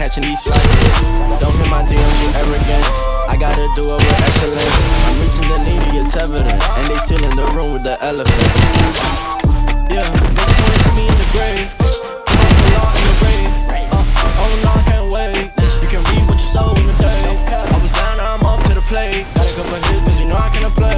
catching these flights. Don't hit my DMs with arrogance. I gotta do it with excellence. I'm reaching the needy, it's evident. And they still in the room with the elephants. Yeah, they just wanna see me in the grave. Put the law in the grave. Oh no, I can't wait. You can read what you sow in the day. I was down, now I'm up to the plate. Got a couple hits, cause you know I can play.